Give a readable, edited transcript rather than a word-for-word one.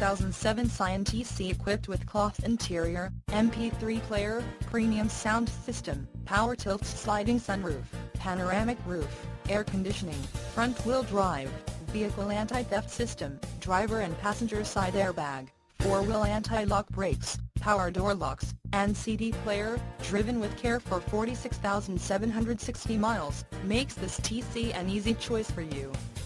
2007 Scion TC equipped with cloth interior, MP3 player, premium sound system, power tilt sliding sunroof, panoramic roof, air conditioning, front-wheel drive, vehicle anti-theft system, driver and passenger side airbag, 4-wheel anti-lock brakes, power door locks, and CD player, driven with care for 46,760 miles, makes this TC an easy choice for you.